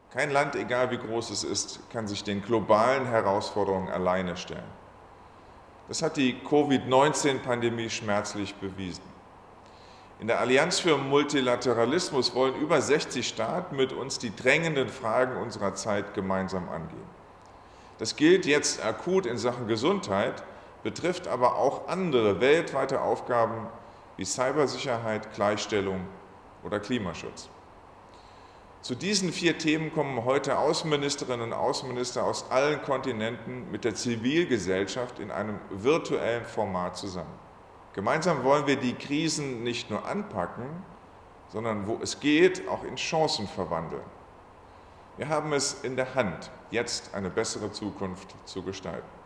Kein Land, egal wie groß es ist, kann sich den globalen Herausforderungen alleine stellen. Das hat die Covid-19-Pandemie schmerzlich bewiesen. In der Allianz für Multilateralismus wollen über 60 Staaten mit uns die drängenden Fragen unserer Zeit gemeinsam angehen. Das gilt jetzt akut in Sachen Gesundheit, betrifft aber auch andere weltweite Aufgaben wie Cybersicherheit, Gleichstellung oder Klimaschutz. Zu diesen 4 Themen kommen heute Außenministerinnen und Außenminister aus allen Kontinenten mit der Zivilgesellschaft in einem virtuellen Format zusammen. Gemeinsam wollen wir die Krisen nicht nur anpacken, sondern wo es geht, auch in Chancen verwandeln. Wir haben es in der Hand, jetzt eine bessere Zukunft zu gestalten.